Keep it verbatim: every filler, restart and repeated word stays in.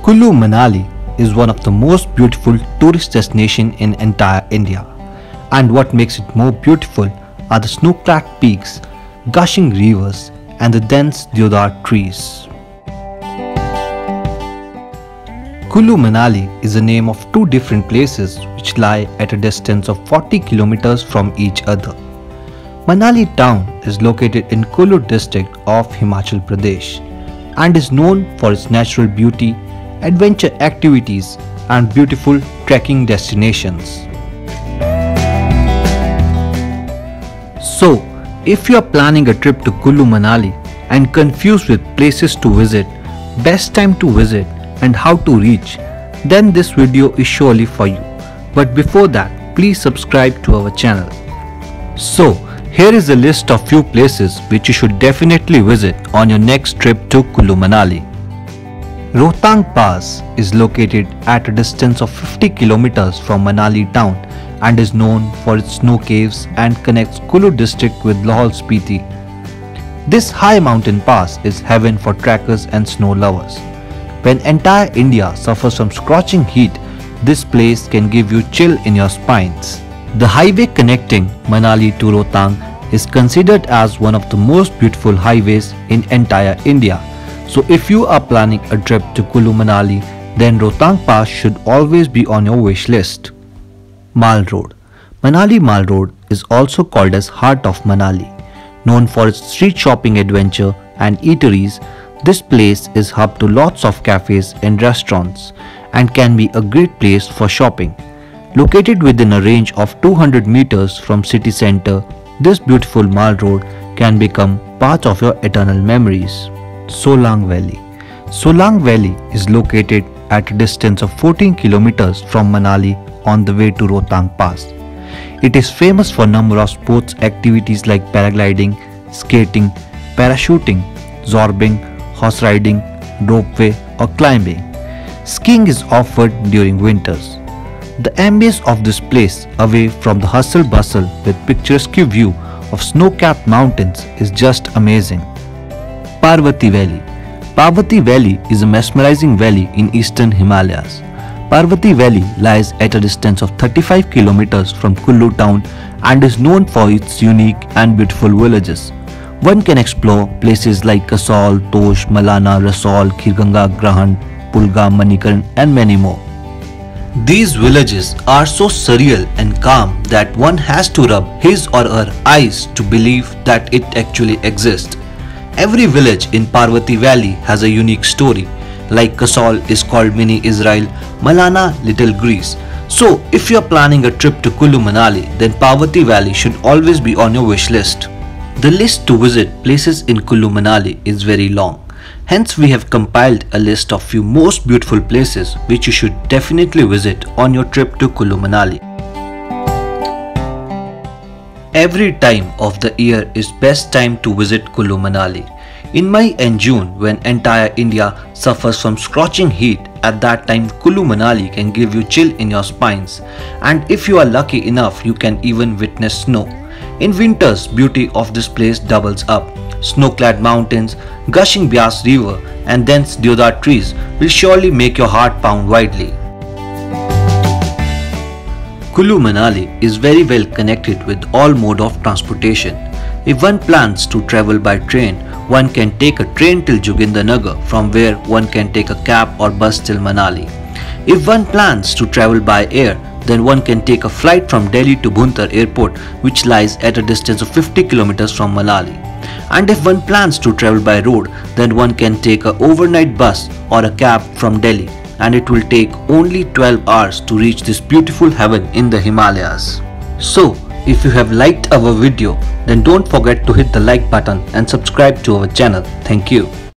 Kullu Manali is one of the most beautiful tourist destinations in entire India, and what makes it more beautiful are the snow-clad peaks, gushing rivers and the dense deodar trees. Kullu Manali is the name of two different places which lie at a distance of forty kilometers from each other. Manali town is located in Kullu district of Himachal Pradesh and is known for its natural beauty, adventure activities and beautiful trekking destinations. So, if you are planning a trip to Kullu Manali and confused with places to visit, best time to visit and how to reach, then this video is surely for you. But before that, please subscribe to our channel. So, here is a list of few places which you should definitely visit on your next trip to Kullu Manali. Rohtang Pass is located at a distance of fifty kilometers from Manali town and is known for its snow caves and connects Kullu district with Lahaul Spiti. This high mountain pass is heaven for trekkers and snow lovers. When entire India suffers from scorching heat, this place can give you chill in your spines. The highway connecting Manali to Rohtang is considered as one of the most beautiful highways in entire India. So if you are planning a trip to Kullu Manali, then Rohtang Pass should always be on your wish list. Mall Road. Manali Mall Road is also called as Heart of Manali. Known for its street shopping adventure and eateries, this place is hub to lots of cafes and restaurants and can be a great place for shopping. Located within a range of two hundred meters from city center, this beautiful Mall Road can become part of your eternal memories. Solang Valley. Solang Valley is located at a distance of fourteen kilometers from Manali on the way to Rohtang Pass. It is famous for a number of sports activities like paragliding, skating, parachuting, zorbing, horse riding, ropeway or climbing. Skiing is offered during winters. The ambience of this place, away from the hustle bustle with picturesque view of snow-capped mountains, is just amazing. Parvati Valley. Parvati Valley is a mesmerizing valley in eastern Himalayas. Parvati Valley lies at a distance of thirty-five kilometers from Kullu town and is known for its unique and beautiful villages. One can explore places like Kasol, Tosh, Malana, Rasol, Khirganga, Grahan, Pulga, Manikaran and many more. These villages are so surreal and calm that one has to rub his or her eyes to believe that it actually exists. Every village in Parvati Valley has a unique story. Like Kasol is called Mini Israel, Malana Little Greece. So if you are planning a trip to Kullu Manali, then Parvati Valley should always be on your wish list. The list to visit places in Kullu Manali is very long. Hence we have compiled a list of few most beautiful places which you should definitely visit on your trip to Kullu Manali. Every time of the year is best time to visit Kullu Manali. In May and June, when entire India suffers from scorching heat, at that time Kullu Manali can give you chill in your spines, and if you are lucky enough you can even witness snow. In winters, beauty of this place doubles up. Snow-clad mountains, gushing Byas river and dense deodar trees will surely make your heart pound widely. Kullu Manali is very well connected with all mode of transportation. If one plans to travel by train, one can take a train till Jogindanagar, from where one can take a cab or bus till Manali. If one plans to travel by air, then one can take a flight from Delhi to Bhuntar airport, which lies at a distance of fifty kilometers from Manali. And if one plans to travel by road, then one can take a overnight bus or a cab from Delhi, and it will take only twelve hours to reach this beautiful heaven in the Himalayas. So, if you have liked our video, then don't forget to hit the like button and subscribe to our channel. Thank you.